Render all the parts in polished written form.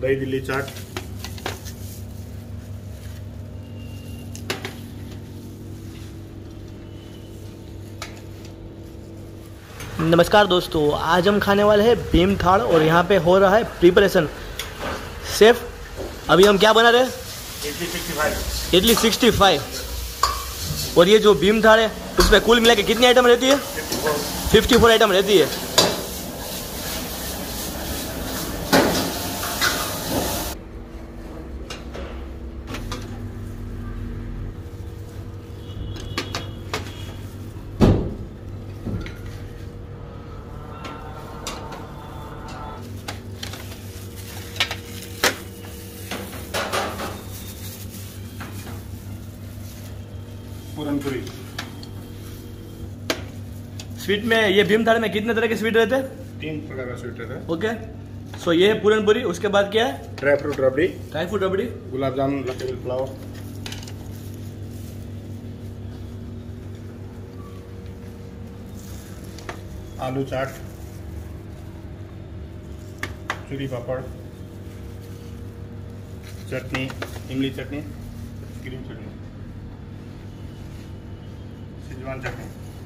दही दिल्ली चाट, नमस्कार दोस्तों, आज हम खाने वाले हैं भीम थाल और यहाँ पे हो रहा है प्रिपरेशन। शेफ, अभी हम क्या बना रहे हैं? इडली 65। और ये जो भीम थाल है उसमें कुल मिला के कितनी आइटम रहती है? 54 आइटम रहती है। पूरनपुरी। स्वीट में ये भीम थाल में कितने तरह के स्वीट रहते हैं? 3 प्रकार का स्वीट रहता है। ओके, सो ये है पूरनपुरी। उसके बाद क्या है? ड्राई फ्रूट रबड़ी, गुलाब जामुन, लक्ष्मी पुलाव, आलू चाट, चूरी पापड़, चटनी, इमली चटनी, ग्रीन चटनी, शेजवान चटनी।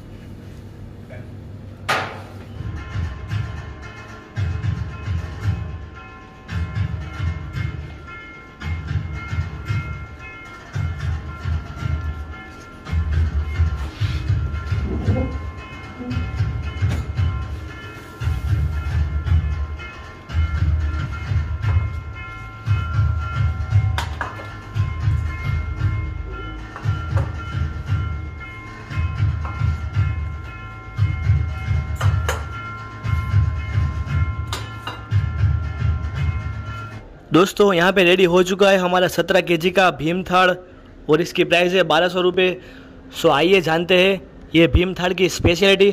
दोस्तों, यहाँ पे रेडी हो चुका है हमारा 17 केजी का भीम थाल और इसकी प्राइस है 1200 रुपये। सो आइए जानते हैं ये भीम थाल की स्पेशलिटी।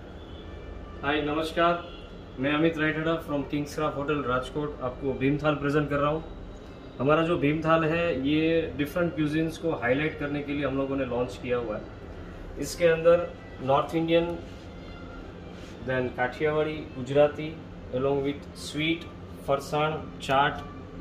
हाय नमस्कार, मैं Amit Raithada from Kings Craft hotel Rajkot आपको भीम थाल प्रेजेंट कर रहा हूँ। हमारा जो भीम थाल है ये डिफरेंट क्यूजिन्स को हाईलाइट करने के लिए हम लोगों ने लॉन्च किया हुआ है। इसके अंदर north Indian, then Kathiawadi, Gujarati, along with sweet, farsan, chaat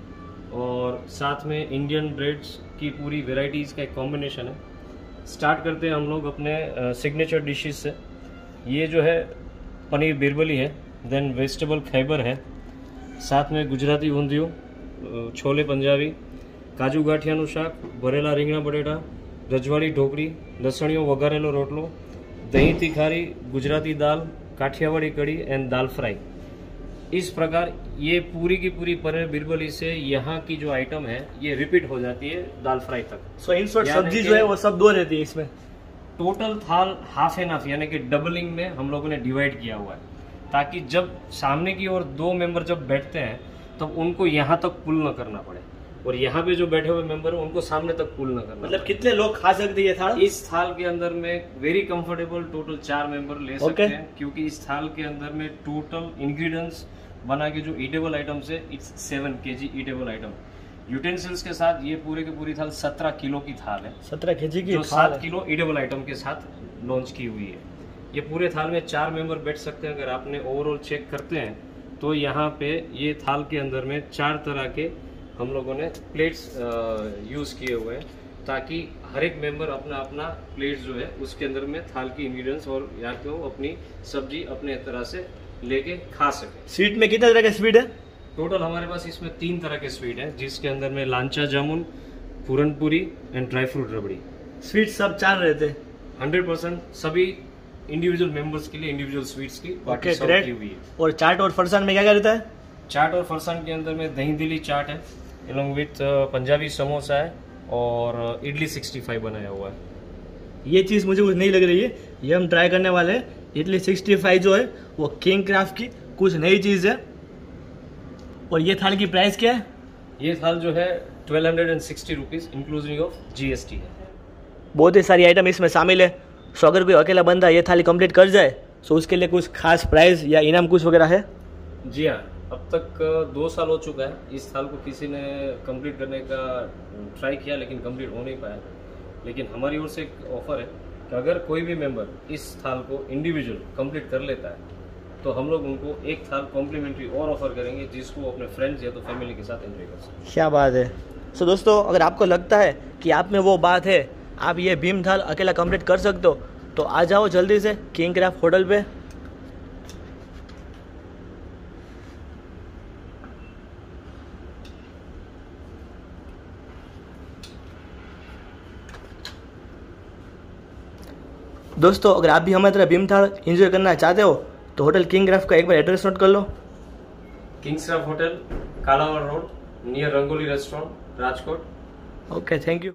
और साथ में इंडियन ब्रेड्स की पूरी वेराइटीज़ का एक कॉम्बिनेशन है। स्टार्ट करते हैं हम लोग अपने सिग्नेचर डिशेस से। ये जो है पनीर बिरबली है, देन वेजिटेबल खैबर है, साथ में गुजराती ऊंधिયું, छोले पंजाबी, काजू गाठियाનું શાક, ભરેલા રીંગણા બટેટા, રજવાડી ઢોકળી, લસણીઓ વઘારેલો રોટલો, દહીં તીખારી, गुजराती दाल, काठियावाड़ी कड़ी एंड दाल फ्राई। इस प्रकार ये पूरी की पूरी पनीर बिरबली से यहाँ की जो आइटम है ये रिपीट हो जाती है दाल फ्राई तक। सो इन शॉर्ट सब्जी जो है वो सब 2 रहती है इसमें। टोटल थाल हाफ एंड हाफ यानी कि डबलिंग में हम लोगों ने डिवाइड किया हुआ है, ताकि जब सामने की ओर 2 मेंबर जब बैठते हैं तब उनको यहाँ तक पुल न करना पड़े, और यहाँ पे जो बैठे हुए मेंबर है उनको सामने तक पुल न करना। मतलब कितने लोग खा सकते हैं ये थाल? इस थाल के अंदर में वेरी कंफर्टेबल टोटल 4 मेंबर ले सकते हैं, क्योंकि इस थाल के अंदर में टोटल इंग्रेडिएंट्स बना के जो ईटेबल आइटम्स है it's 7 KG eatable item. Utensils के साथ ये पूरे की पूरी थाल 17 किलो की थाल है। 17 केजी की जो 7 किलो ईटेबल आइटम के साथ लॉन्च की हुई है। ये पूरे थाल में 4 मेंबर बैठ सकते हैं। अगर आपने ओवरऑल चेक करते हैं तो यहाँ पे ये थाल के अंदर में 4 तरह के हम लोगों ने प्लेट्स यूज किए हुए हैं, ताकि हर एक मेंबर अपना अपना प्लेट्स जो है उसके अंदर में थाल की इंग्रेडिएंट्स और या तो अपनी सब्जी अपने तरह से लेके खा सके। स्वीट में कितने तरह के स्वीट है? टोटल हमारे पास इसमें 3 तरह के स्वीट है, जिसके अंदर में लांचा जामुन, puranpuri and dry fruit rabri. Sweet सब 4 रहते हैं। 100% सभी इंडिविजुअल मेंबर्स के लिए इंडिविजुअल स्वीट्स की बाकी सब की हुई है। और चाट और फरसान में क्या क्या रहता है? चाट और फरसान के अंदर में दही दिल्ली चाट है, अलॉन्ग विथ पंजाबी समोसा है और इडली 65 बनाया हुआ है। ये चीज़ मुझे कुछ नहीं लग रही है, ये हम ट्राई करने वाले हैं। इडली 65 जो है वो किंग क्राफ्ट की कुछ नई चीज़ है। और ये थाल की प्राइस क्या है? ये थाल जो है 1260 रुपीज़ इंक्लूसिव ऑफ GST है। बहुत ही सारी आइटम इसमें शामिल है। सो अगर कोई अकेला बंदा ये थाली कंप्लीट कर जाए तो उसके लिए कुछ खास प्राइस या इनाम कुछ वगैरह है? जी हाँ, अब तक 2 साल हो चुका है। इस थाल को किसी ने कंप्लीट करने का ट्राई किया लेकिन कंप्लीट हो नहीं पाया। लेकिन हमारी ओर से एक ऑफर है कि अगर कोई भी मेंबर इस थाल को इंडिविजुअल कंप्लीट कर लेता है तो हम लोग उनको एक थाल कॉम्प्लीमेंट्री और ऑफर करेंगे, जिसको वो अपने फ्रेंड्स या तो फैमिली के साथ एंजॉय कर सकते हैं। क्या बात है। सो दोस्तों, अगर आपको लगता है कि आप में वो बात है, आप ये भीम थाल अकेला कंप्लीट कर सकते हो, तो आ जाओ जल्दी से किंग क्राफ्ट होटल पे। दोस्तों, अगर आप भी हमारी तरह भीम थाल एंजॉय करना चाहते हो तो होटल किंग क्राफ्ट का एक बार एड्रेस नोट कर लो। Kings Craft hotel, Kalawad road, near Rangoli restaurant, Rajkot. Okay, thank you.